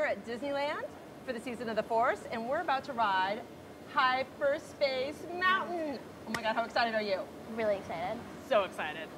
at Disneyland for the Season of the Force, and we're about to ride Hyperspace Mountain. Oh my God, how excited are you? Really excited. So excited.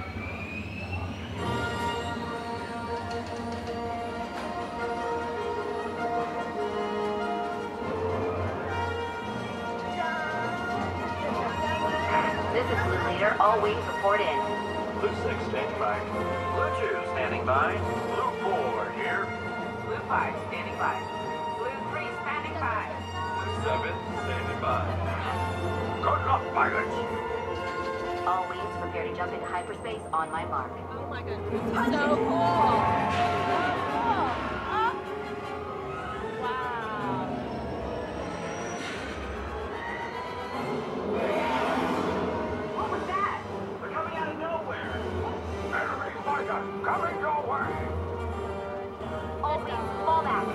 This is Blue Leader. All wings report in. Blue 6 standing by. Blue 2 standing by. Blue 4 here. Blue 5 standing by. Blue 3 standing by. Blue 7 standing by. Good luck, pilots. All wings prepare to jump into hyperspace on my mark. Oh my God, so cool. What was that? They're coming out of nowhere. Enemy fighter coming your way. All wings fall back.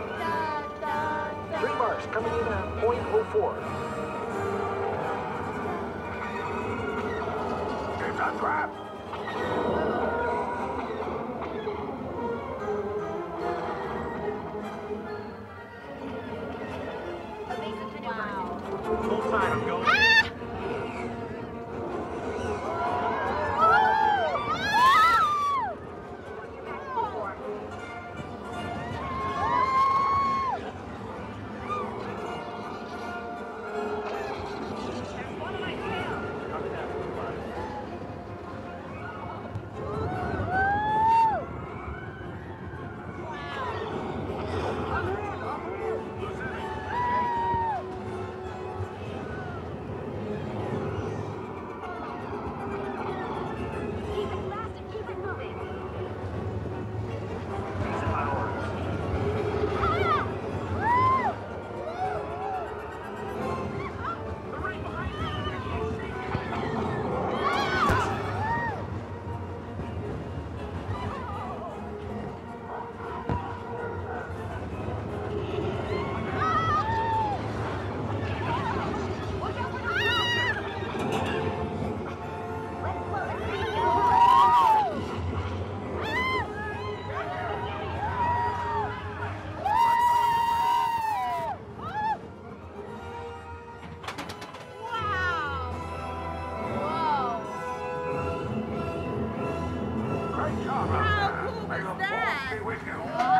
3 marks coming in at .04. It's a trap. Wow. Full time, I'm going. Keep it fast and keep it moving. These are my orders. They're right behind me. I can't see. Let's slow the speed go. Great job out there. How cool May was the that? force be with you. Oh